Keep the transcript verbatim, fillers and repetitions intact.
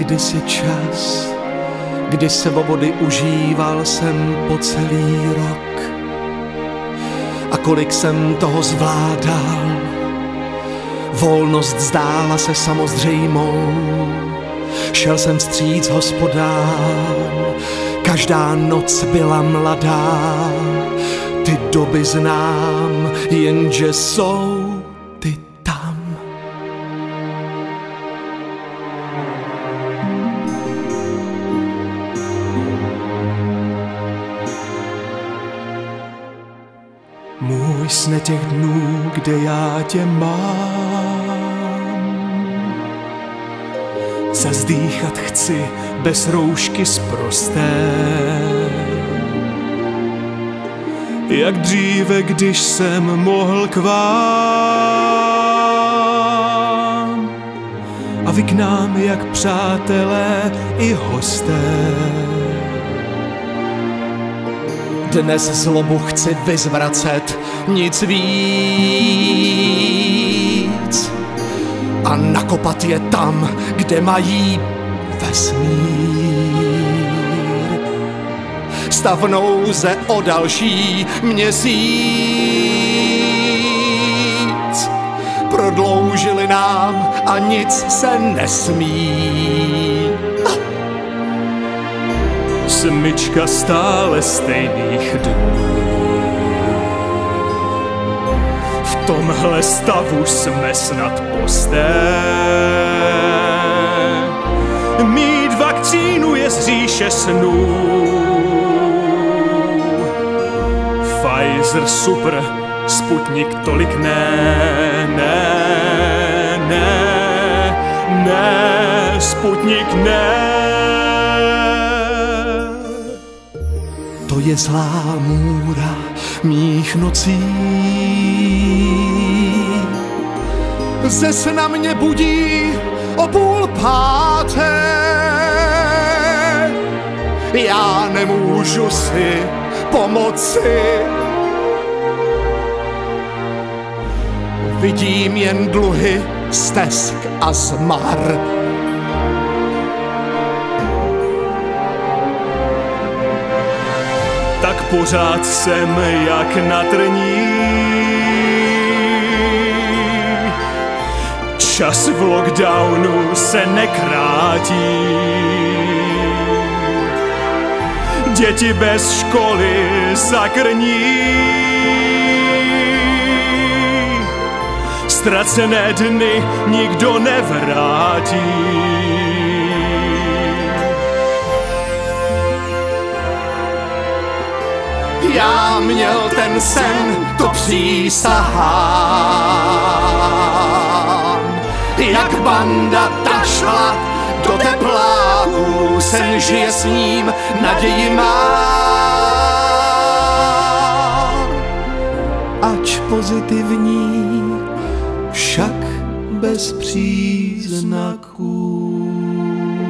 kdysi čas, kdy svobody užíval jsem po celý rok. A kolik jsem toho zvládal, volnost zdála se samozřejmou. Šel jsem vstříc hospodám, každá noc byla mladá. Ty doby znám, jenže jsou ty tam. Můj sne těch dnů, kde já tě mám. Zazdýchat chci bez roušky sprosté, jak dříve, když jsem mohl k vám. A vy k nám jak přátelé i hosté. Dnes zlobu chci vyzvracet, nic víc, a nakopat je tam, kde mají vesmír. Stav nouze o další měsíc prodloužili nám a nic se nesmí. Smyčka stále stejných dnů. V tomhle stavu jsme snad posté. Mít vakcínu je z říše snů. Pfizer super, Sputnik tolik ne, ne, ne, ne, Sputnik ne. To je zlá můra mých nocí. Ze sna mě budí o půl páté. Já nemůžu si pomoci. Vidím jen dluhy, stesk a zmar. Tak pořád jsem jak na trní. Čas v lockdownu se nekrátí. Děti bez školy zakrní. Ztracené dny nikdo nevrátí. Já měl ten sen, to přísahám. Jak banda ta šla do tepláků, sen žije s ním, naději má. Ač pozitivní, však bez příznaků.